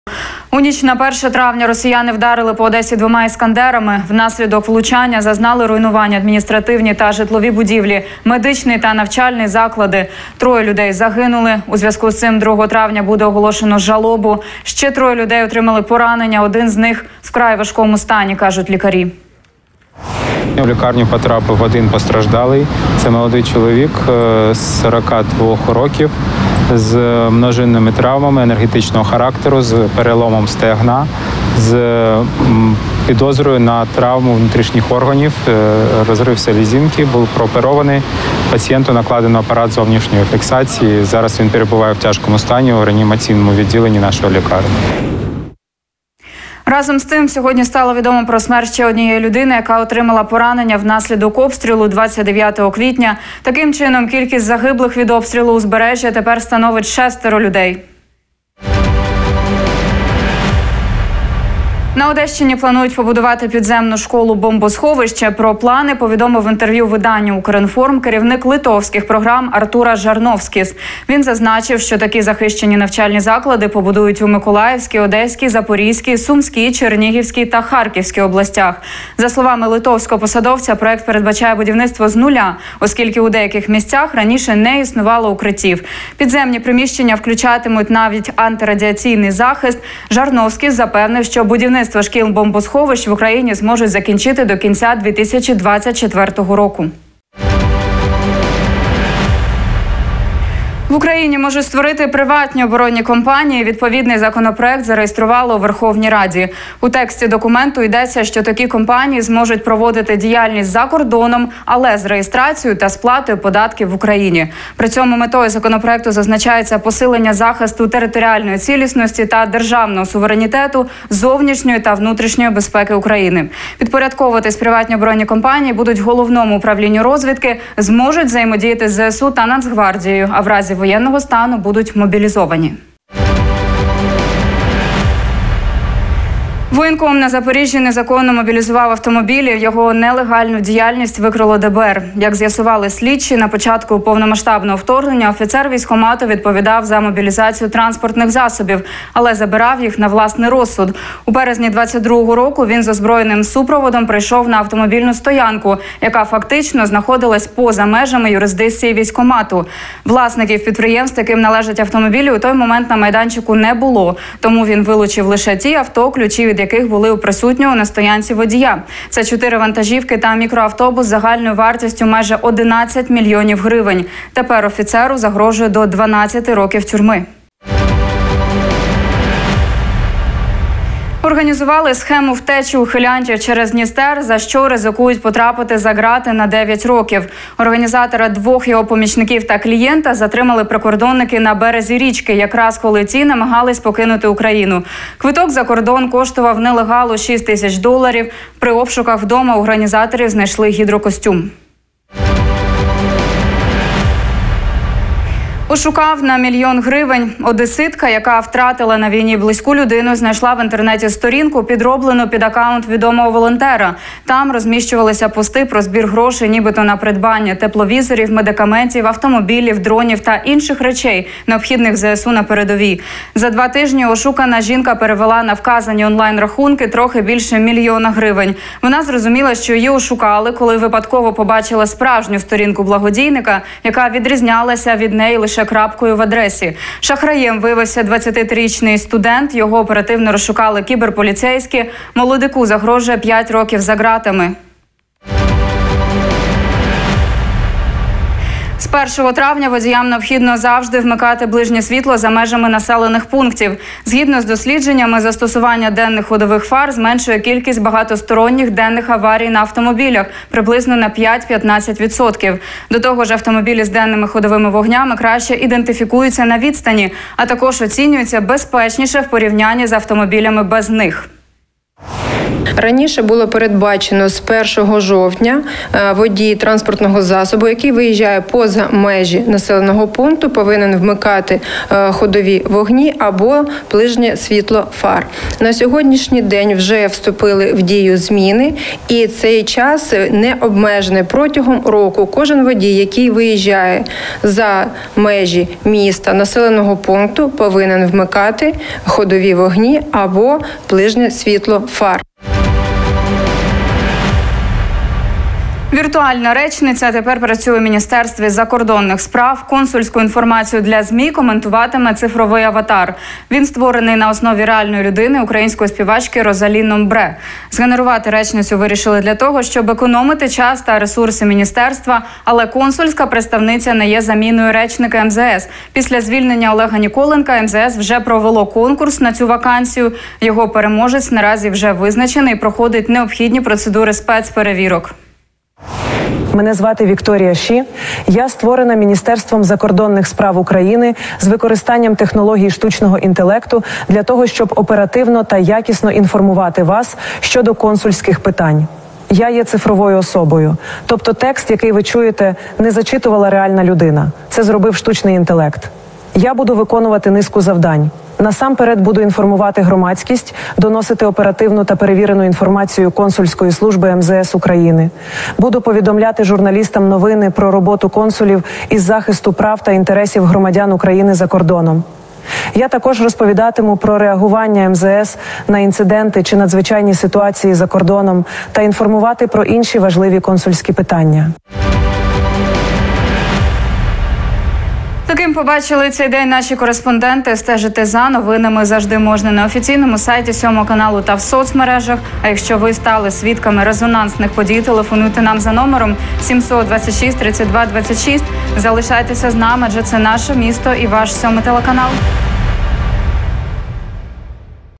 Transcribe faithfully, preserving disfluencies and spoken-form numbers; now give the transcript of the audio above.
У ніч на перше травня росіяни вдарили по Одесі двома іскандерами. Внаслідок влучання зазнали руйнування адміністративні та житлові будівлі, медичний та навчальний заклади. Троє людей загинули. У зв'язку з цим другого травня буде оголошено жалобу. Ще троє людей отримали поранення. Один з них в вкрай важкому стані, кажуть лікарі. В лікарню потрапив один постраждалий. Це молодий чоловік з сорока двох років з множинними травмами енергетичного характеру, з переломом стегна, з підозрою на травму внутрішніх органів, розрив селезінки, був прооперований. Пацієнту накладено апарат зовнішньої фіксації. Зараз він перебуває в тяжкому стані у реанімаційному відділенні нашої лікарні. Разом з тим, сьогодні стало відомо про смерть ще однієї людини, яка отримала поранення внаслідок обстрілу двадцять дев'ятого квітня. Таким чином, кількість загиблих від обстрілу узбережжя тепер становить шестеро людей. На Одещині планують побудувати підземну школу-бомбосховище. Про плани повідомив в інтерв'ю виданню «Укрінформ» керівник литовських програм Артура Жарновскіс. Він зазначив, що такі захищені навчальні заклади побудують у Миколаївській, Одеській, Запорізькій, Сумській, Чернігівській та Харківській областях. За словами литовського посадовця, проект передбачає будівництво з нуля, оскільки у деяких місцях раніше не існувало укриттів. Підземні приміщення включатимуть навіть антирадіаційний захист. Жарновскіс запевнив, що будівництво шкіл-бомбосховищ в Україні зможуть закінчити до кінця дві тисячі двадцять четвертого року. В Україні можуть створити приватні оборонні компанії. Відповідний законопроект зареєстрували у Верховній Раді. У тексті документу йдеться, що такі компанії зможуть проводити діяльність за кордоном, але з реєстрацією та сплатою податків в Україні. При цьому метою законопроекту зазначається посилення захисту територіальної цілісності та державного суверенітету, зовнішньої та внутрішньої безпеки України. Підпорядковуватись приватні оборонні компанії будуть Головному управлінню розвідки, зможуть взаємодіяти з зе ес у та Нацгвардією, а в разі воєнного стану будуть мобілізовані. Воєнком на Запоріжжі незаконно мобілізував автомобілі. Його нелегальну діяльність викрило де бе ер. Як з'ясували слідчі, на початку повномасштабного вторгнення офіцер військкомату відповідав за мобілізацію транспортних засобів, але забирав їх на власний розсуд. У березні двадцять другого року він з озброєним супроводом прийшов на автомобільну стоянку, яка фактично знаходилась поза межами юрисдикції військкомату. Власників підприємств, яким належать автомобілі, у той момент на майданчику не було. Тому він вилучив лише ті авто, ключі від яких були у присутнього на стоянці водія. Це чотири вантажівки та мікроавтобус загальною вартістю майже одинадцять мільйонів гривень. Тепер офіцеру загрожує до дванадцяти років тюрми. Організували схему втечі ухилянтів через Дністер, за що ризикують потрапити за ґрати на дев'ять років. Організатора, двох його помічників та клієнта затримали прикордонники на березі річки, якраз коли ті намагались покинути Україну. Квиток за кордон коштував нелегалу шість тисяч доларів. При обшуках вдома організаторів знайшли гідрокостюм. Ошукав на мільйон гривень. Одеситка, яка втратила на війні близьку людину, знайшла в інтернеті сторінку, підроблену під акаунт відомого волонтера. Там розміщувалися пости про збір грошей нібито на придбання тепловізорів, медикаментів, автомобілів, дронів та інших речей, необхідних зе ес у на передовій. За два тижні ошукана жінка перевела на вказані онлайн-рахунки трохи більше мільйона гривень. Вона зрозуміла, що її ошукали, коли випадково побачила справжню сторінку благодійника, яка відрізнялася від неї лише крапкою в адресі. Шахраєм виявився двадцятитрирічний студент. Його оперативно розшукали кіберполіцейські. Молодику загрожує п'ять років за ґратами. З першого травня водіям необхідно завжди вмикати ближнє світло за межами населених пунктів. Згідно з дослідженнями, застосування денних ходових фар зменшує кількість багатосторонніх денних аварій на автомобілях приблизно на п'ять-п'ятнадцять відсотків. До того ж, автомобілі з денними ходовими вогнями краще ідентифікуються на відстані, а також оцінюються безпечніше в порівнянні з автомобілями без них. Раніше було передбачено з першого жовтня водій транспортного засобу, який виїжджає поза межі населеного пункту, повинен вмикати ходові вогні або ближнє світло фар. На сьогоднішній день вже вступили в дію зміни, і цей час не обмежений. Протягом року кожен водій, який виїжджає за межі міста, населеного пункту, повинен вмикати ходові вогні або ближнє світло фар. Віртуальна речниця тепер працює у Міністерстві закордонних справ. Консульську інформацію для ЗМІ коментуватиме цифровий аватар. Він створений на основі реальної людини, української співачки Розалі Номбре. Згенерувати речницю вирішили для того, щоб економити час та ресурси міністерства, але консульська представниця не є заміною речника ем зе ес. Після звільнення Олега Ніколенка ем зе ес вже провело конкурс на цю вакансію. Його переможець наразі вже визначений і проходить необхідні процедури спецперевірок. Мене звати Вікторія Ші. Я створена Міністерством закордонних справ України з використанням технологій штучного інтелекту для того, щоб оперативно та якісно інформувати вас щодо консульських питань. Я є цифровою особою. Тобто текст, який ви чуєте, не зачитувала реальна людина. Це зробив штучний інтелект. Я буду виконувати низку завдань. Насамперед буду інформувати громадськість, доносити оперативну та перевірену інформацію консульської служби ем зе ес України. Буду повідомляти журналістам новини про роботу консулів із захисту прав та інтересів громадян України за кордоном. Я також розповідатиму про реагування ем зе ес на інциденти чи надзвичайні ситуації за кордоном та інформувати про інші важливі консульські питання. Таким побачили цей день наші кореспонденти. Стежити за новинами завжди можна на офіційному сайті сьомого каналу та в соцмережах. А якщо ви стали свідками резонансних подій, телефонуйте нам за номером сімсот двадцять шість тридцять два двадцять шість. Залишайтеся з нами, адже це наше місто і ваш сьомий телеканал.